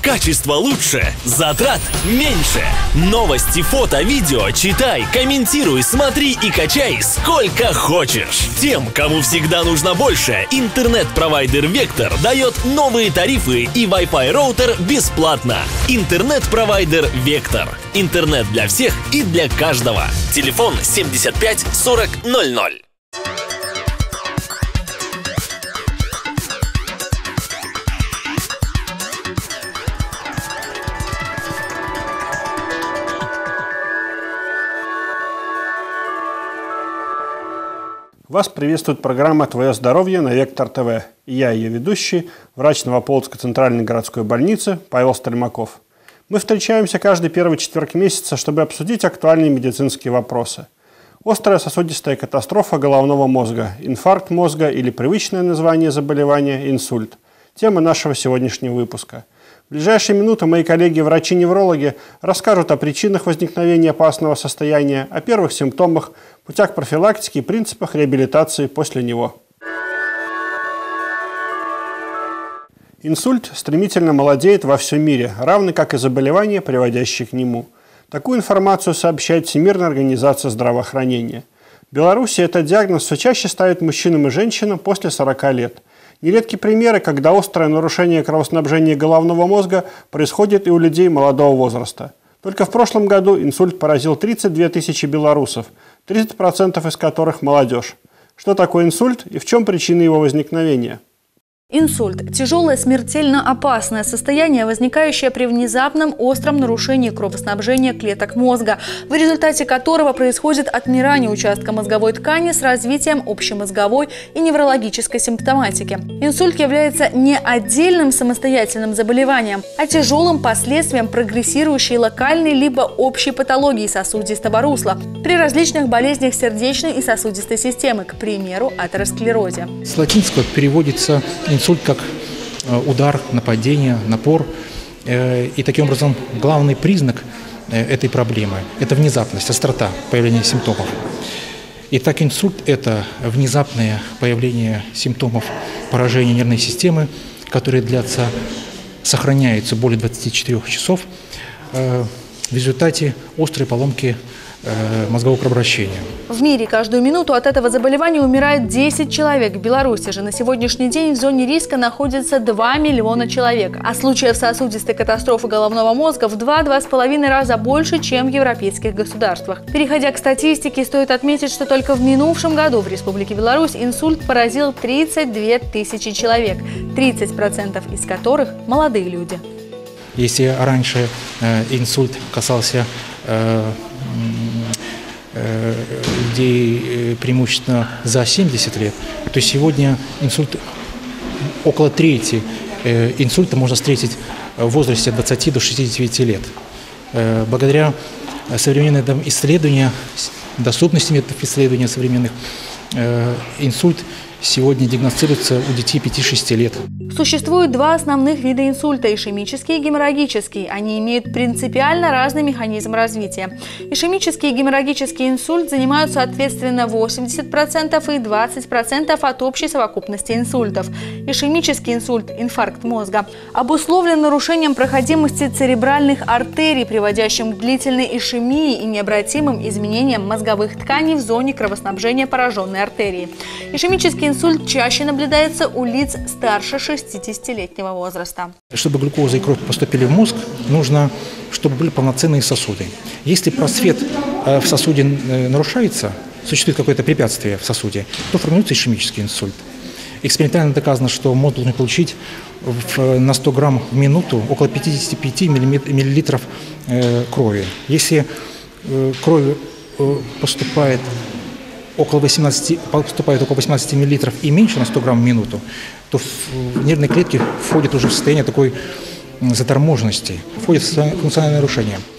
Качество лучше, затрат меньше. Новости, фото, видео читай, комментируй, смотри и качай сколько хочешь. Тем, кому всегда нужно больше, интернет-провайдер Vector дает новые тарифы и Wi-Fi роутер бесплатно. Интернет-провайдер Vector. Интернет для всех и для каждого. Телефон 75 40 00. Вас приветствует программа «Твое здоровье» на Вектор ТВ. И я, ее ведущий, врач Новополоцкой центральной городской больницы Павел Стальмаков. Мы встречаемся каждый первый четверг месяца, чтобы обсудить актуальные медицинские вопросы. Острая сосудистая катастрофа головного мозга, инфаркт мозга или привычное название заболевания – инсульт. Тема нашего сегодняшнего выпуска. В ближайшие минуты мои коллеги-врачи-неврологи расскажут о причинах возникновения опасного состояния, о первых симптомах, путях профилактики и принципах реабилитации после него. Инсульт стремительно молодеет во всем мире, равно как и заболевания, приводящие к нему. Такую информацию сообщает Всемирная организация здравоохранения. В Беларуси этот диагноз все чаще ставят мужчинам и женщинам после 40 лет. Нередки примеры, когда острое нарушение кровоснабжения головного мозга происходит и у людей молодого возраста. Только в прошлом году инсульт поразил 32 тысячи белорусов, 30% из которых молодежь. Что такое инсульт и в чем причины его возникновения? Инсульт – тяжелое, смертельно опасное состояние, возникающее при внезапном остром нарушении кровоснабжения клеток мозга, в результате которого происходит отмирание участка мозговой ткани с развитием общемозговой и неврологической симптоматики. Инсульт является не отдельным самостоятельным заболеванием, а тяжелым последствием прогрессирующей локальной либо общей патологии сосудистого русла при различных болезнях сердечной и сосудистой системы, к примеру, атеросклерозе. С латинского переводится инсульт как удар, нападение, напор. И таким образом главный признак этой проблемы – это внезапность, острота появления симптомов. Итак, инсульт – это внезапное появление симптомов поражения нервной системы, которые сохраняются более 24 часов в результате острой поломки мозгового кровообращения. В мире каждую минуту от этого заболевания умирает 10 человек. В Беларуси же на сегодняшний день в зоне риска находится 2 миллиона человек. А случаев сосудистой катастрофы головного мозга в 2–2,5 раза больше, чем в европейских государствах. Переходя к статистике, стоит отметить, что только в минувшем году в Республике Беларусь инсульт поразил 32 тысячи человек, 30% из которых молодые люди. Если раньше инсульт касался людей преимущественно за 70 лет, то сегодня инсульт около трети инсульта можно встретить в возрасте от 20 до 69 лет. Благодаря современным исследованиям, доступности методов исследования современных, инсульт сегодня диагностируется у детей 5–6 лет. Существует два основных вида инсульта – ишемический и геморрагический. Они имеют принципиально разный механизм развития. Ишемический и геморрагический инсульт занимают соответственно 80% и 20% от общей совокупности инсультов. Ишемический инсульт – инфаркт мозга – обусловлен нарушением проходимости церебральных артерий, приводящим к длительной ишемии и необратимым изменениям мозговых тканей в зоне кровоснабжения пораженной артерии. Ишемический инсульт чаще наблюдается у лиц старше 60-летнего возраста. Чтобы глюкоза и кровь поступили в мозг, нужно, чтобы были полноценные сосуды. Если просвет в сосуде нарушается, существует какое-то препятствие в сосуде, то формируется ишемический инсульт. Экспериментально доказано, что мозг должен получить на 100 грамм в минуту около 55 миллилитров крови. Если кровь поступает около 18 мл и меньше на 100 грамм в минуту, то нервные клетки входят уже в состояние такой заторможенности, входят в функциональное нарушение.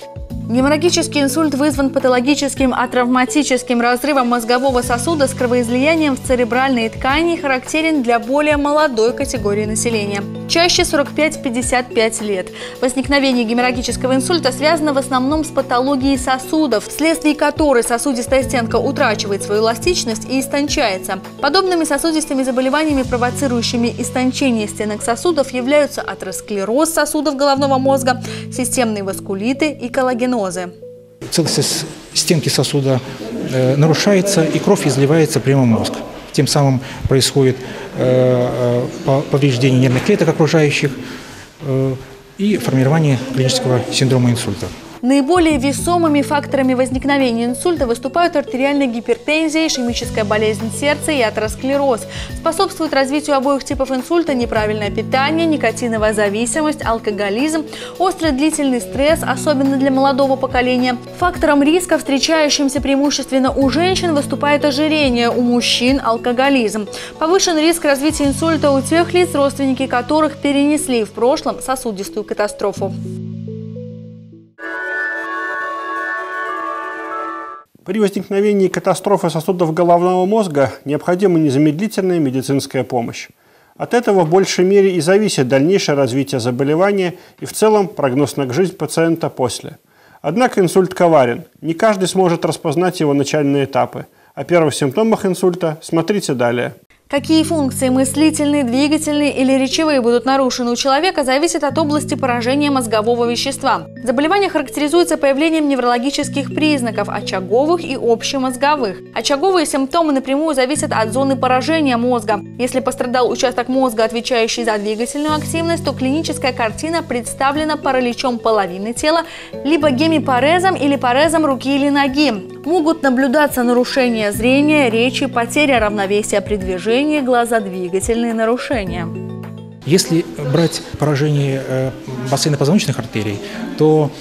Геморрагический инсульт вызван патологическим атравматическим разрывом мозгового сосуда с кровоизлиянием в церебральные ткани и характерен для более молодой категории населения. Чаще 45-55 лет. Возникновение геморрагического инсульта связано в основном с патологией сосудов, вследствие которой сосудистая стенка утрачивает свою эластичность и истончается. Подобными сосудистыми заболеваниями, провоцирующими истончение стенок сосудов, являются атеросклероз сосудов головного мозга, системные васкулиты и коллагенозы. Целостность стенки сосуда нарушается, и кровь изливается прямо в мозг. Тем самым происходит повреждение нервных клеток окружающих и формирование клинического синдрома инсульта. Наиболее весомыми факторами возникновения инсульта выступают артериальная гипертензия, ишемическая болезнь сердца и атеросклероз. Способствуют развитию обоих типов инсульта неправильное питание, никотиновая зависимость, алкоголизм, острый длительный стресс, особенно для молодого поколения. Фактором риска, встречающимся преимущественно у женщин, выступает ожирение, у мужчин – алкоголизм. Повышен риск развития инсульта у тех лиц, родственники которых перенесли в прошлом сосудистую катастрофу. При возникновении катастрофы сосудов головного мозга необходима незамедлительная медицинская помощь. От этого в большей мере и зависит дальнейшее развитие заболевания и в целом прогноз на жизнь пациента после. Однако инсульт коварен. Не каждый сможет распознать его начальные этапы. О первых симптомах инсульта смотрите далее. Какие функции мыслительные, двигательные или речевые будут нарушены у человека, зависит от области поражения мозгового вещества. Заболевание характеризуется появлением неврологических признаков – очаговых и общемозговых. Очаговые симптомы напрямую зависят от зоны поражения мозга. Если пострадал участок мозга, отвечающий за двигательную активность, то клиническая картина представлена параличом половины тела, либо гемипарезом или парезом руки или ноги. Могут наблюдаться нарушения зрения, речи, потеря равновесия при движении, глазодвигательные нарушения. Если брать поражение бассейна позвоночных артерий, то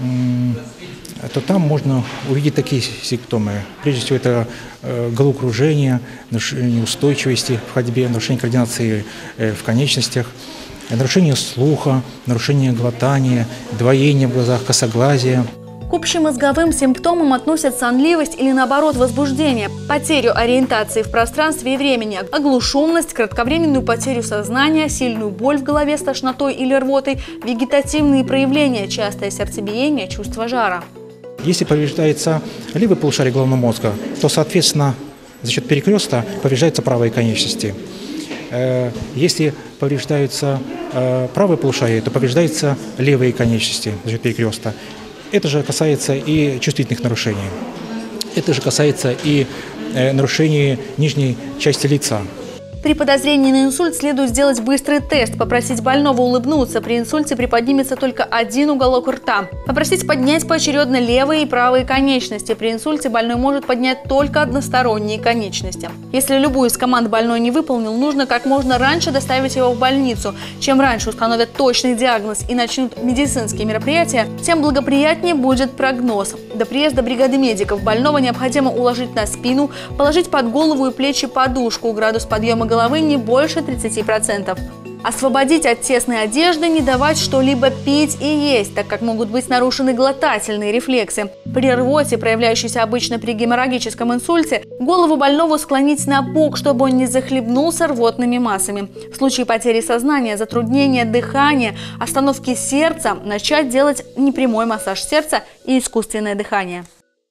там можно увидеть такие симптомы. Прежде всего, это головокружение, нарушение устойчивости в ходьбе, нарушение координации в конечностях, нарушение слуха, нарушение глотания, двоение в глазах, косоглазие. К общемозговым симптомам относят сонливость или, наоборот, возбуждение, потерю ориентации в пространстве и времени, оглушенность, кратковременную потерю сознания, сильную боль в голове с тошнотой или рвотой, вегетативные проявления, частое сердцебиение, чувство жара. Если повреждается левое полушарие головного мозга, то, соответственно, за счет перекреста повреждаются правые конечности. Если повреждаются правое полушарие, то повреждаются левые конечности за счет перекреста. Это же касается и чувствительных нарушений. Это же касается и нарушений нижней части лица. При подозрении на инсульт следует сделать быстрый тест, попросить больного улыбнуться. При инсульте приподнимется только один уголок рта. Попросить поднять поочередно левые и правые конечности. При инсульте больной может поднять только односторонние конечности. Если любую из команд больной не выполнил, нужно как можно раньше доставить его в больницу. Чем раньше установят точный диагноз и начнут медицинские мероприятия, тем благоприятнее будет прогноз. До приезда бригады медиков больного необходимо уложить на спину, положить под голову и плечи подушку. Градус подъема головы не больше 30%. Освободить от тесной одежды, не давать что-либо пить и есть, так как могут быть нарушены глотательные рефлексы. При рвоте, проявляющейся обычно при геморрагическом инсульте, голову больного склонить на бок, чтобы он не захлебнулся рвотными массами. В случае потери сознания, затруднения дыхания, остановки сердца, начать делать непрямой массаж сердца и искусственное дыхание.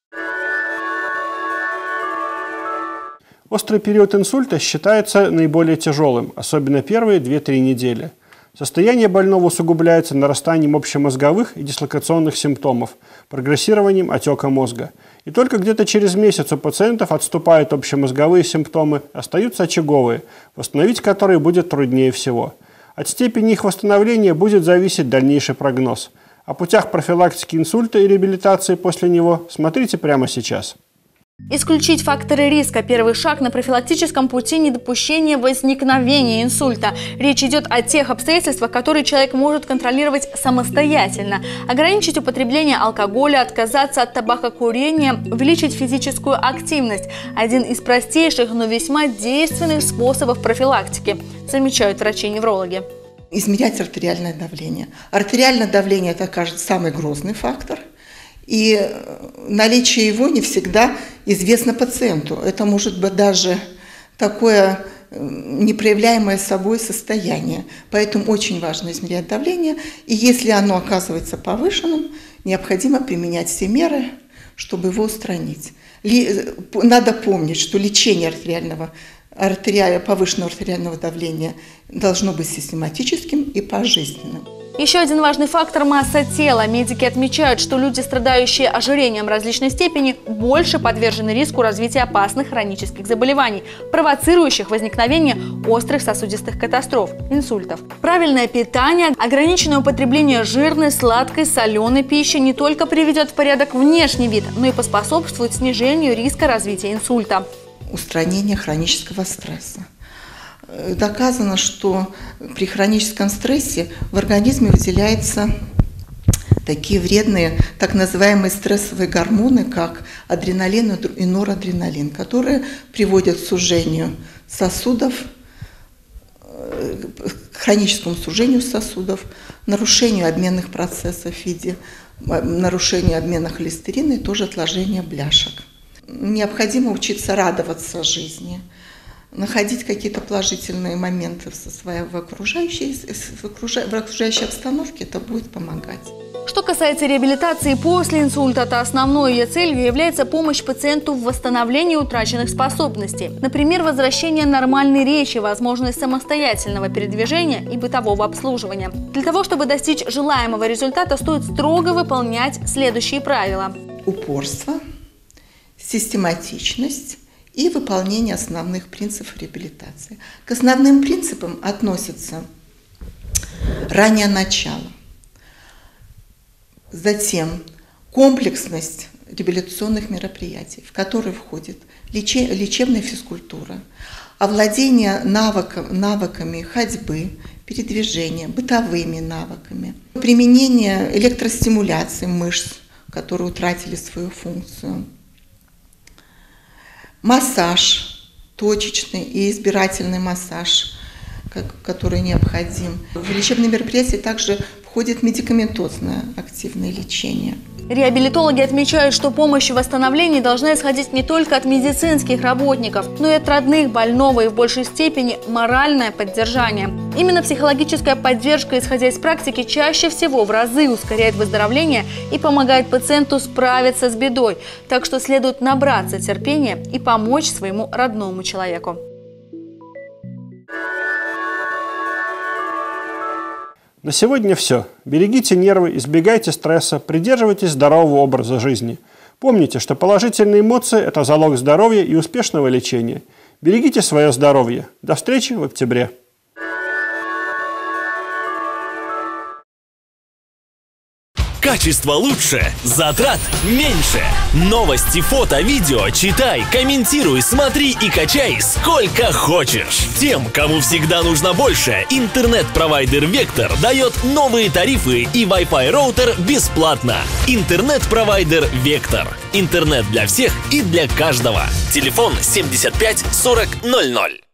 Острый период инсульта считается наиболее тяжелым, особенно первые 2-3 недели. Состояние больного усугубляется нарастанием общемозговых и дислокационных симптомов, прогрессированием отека мозга. И только где-то через месяц у пациентов отступают общемозговые симптомы, остаются очаговые, восстановить которые будет труднее всего. От степени их восстановления будет зависеть дальнейший прогноз. О путях профилактики инсульта и реабилитации после него смотрите прямо сейчас. Исключить факторы риска – первый шаг на профилактическом пути недопущения возникновения инсульта. Речь идет о тех обстоятельствах, которые человек может контролировать самостоятельно. Ограничить употребление алкоголя, отказаться от табакокурения, увеличить физическую активность – один из простейших, но весьма действенных способов профилактики, замечают врачи-неврологи. Измерять артериальное давление. Артериальное давление – это, кажется, самый грозный фактор. И наличие его не всегда известно пациенту. Это может быть даже такое непроявляемое собой состояние. Поэтому очень важно измерять давление. И если оно оказывается повышенным, необходимо применять все меры, чтобы его устранить. Надо помнить, что лечение повышенного артериального давления должно быть систематическим и пожизненным. Еще один важный фактор – масса тела. Медики отмечают, что люди, страдающие ожирением различной степени, больше подвержены риску развития опасных хронических заболеваний, провоцирующих возникновение острых сосудистых катастроф, инсультов. Правильное питание, ограниченное употребление жирной, сладкой, соленой пищи не только приведет в порядок внешний вид, но и поспособствует снижению риска развития инсульта. Устранение хронического стресса. Доказано, что при хроническом стрессе в организме выделяются такие вредные, так называемые стрессовые гормоны, как адреналин и норадреналин, которые приводят к сужению сосудов, к хроническому сужению сосудов, нарушению обменных процессов в виде нарушения обмена холестерина и тоже отложения бляшек. Необходимо учиться радоваться жизни, находить какие-то положительные моменты в окружающей обстановке, это будет помогать. Что касается реабилитации после инсульта, то основной ее целью является помощь пациенту в восстановлении утраченных способностей. Например, возвращение нормальной речи, возможность самостоятельного передвижения и бытового обслуживания. Для того, чтобы достичь желаемого результата, стоит строго выполнять следующие правила. Упорство, систематичность и выполнение основных принципов реабилитации. К основным принципам относятся раннее начало, затем комплексность реабилитационных мероприятий, в которые входит лечебная физкультура, овладение навыками ходьбы, передвижения, бытовыми навыками, применение электростимуляции мышц, которые утратили свою функцию, массаж, точечный и избирательный массаж, который необходим. В лечебные мероприятия также входит медикаментозное активное лечение. Реабилитологи отмечают, что помощь в восстановлении должна исходить не только от медицинских работников, но и от родных больного и в большей степени моральное поддержание. Именно психологическая поддержка, исходя из практики, чаще всего в разы ускоряет выздоровление и помогает пациенту справиться с бедой. Так что следует набраться терпения и помочь своему родному человеку. На сегодня все. Берегите нервы, избегайте стресса, придерживайтесь здорового образа жизни. Помните, что положительные эмоции – это залог здоровья и успешного лечения. Берегите свое здоровье. До встречи в октябре. Качество лучше, затрат меньше. Новости, фото, видео читай, комментируй, смотри и качай сколько хочешь. Тем, кому всегда нужно больше, интернет-провайдер Vector дает новые тарифы и Wi-Fi роутер бесплатно. Интернет-провайдер Vector. Интернет для всех и для каждого. Телефон 75 40 00.